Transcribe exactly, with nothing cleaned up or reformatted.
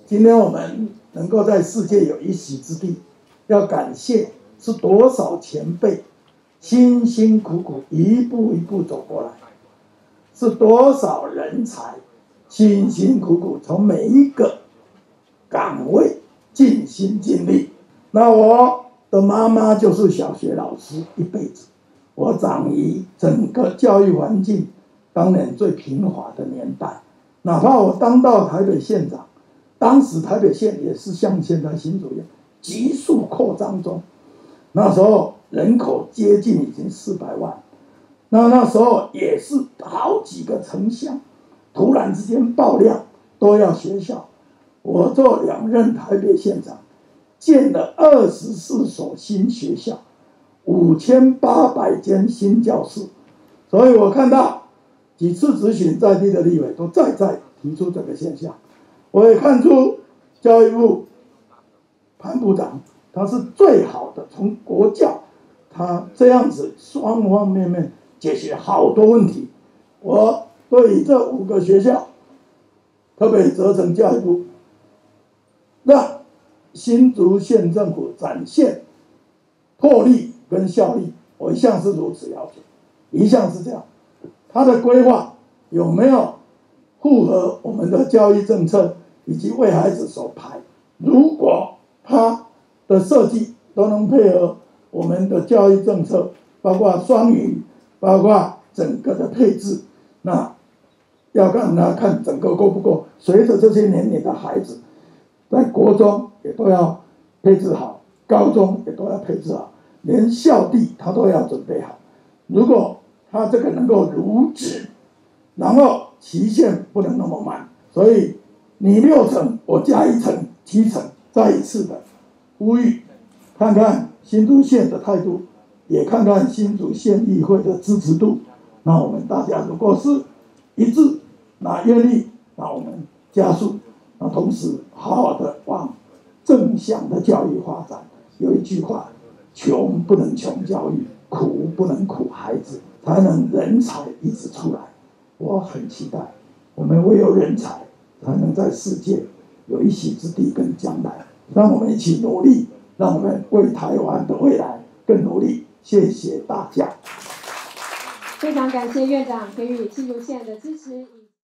今天我们能够在世界有一席之地，要感谢是多少前辈辛辛苦苦一步一步走过来，是多少人才辛辛苦苦从每一个岗位尽心尽力。那我的妈妈就是小学老师一辈子，我长于整个教育环境当年最平滑的年代，哪怕我当到台北县长，当时台北县也是像现在新竹一样急速扩张中，那时候人口接近已经四百万，那那时候也是好几个城乡突然之间爆量都要学校。我做两任台北县长，建了二十四所新学校，五千八百间新教室，所以我看到几次咨询在地的立委都再再提出这个现象。我也看出教育部潘部长他是最好的，从国教他这样子双方面面解决好多问题。我对于这五个学校特别责成教育部，让新竹县政府展现魄力跟效力，我一向是如此要求，一向是这样。他的规划有没有符合我们的教育政策以及为孩子所排？如果他的设计都能配合我们的教育政策，包括双语，包括整个的配置，那要让他看整个够不够。随着这些年龄的孩子，在国中也都要配置好，高中也都要配置好，连校地他都要准备好。如果他这个能够如职，然后期限不能那么慢，所以你六成，我加一成，七成。再一次的呼吁，看看新竹县的态度，也看看新竹县议会的支持度。那我们大家如果是一致，那愿意，那我们加速，那同时好好的往正向的教育发展。有一句话，穷不能穷教育，苦不能苦孩子，才能人才一直出来。我很期待，我们唯有人才才能在世界有一席之地跟将来。让我们一起努力，让我们为台湾的未来更努力。谢谢大家。 非常感谢院长给予新竹县的支持。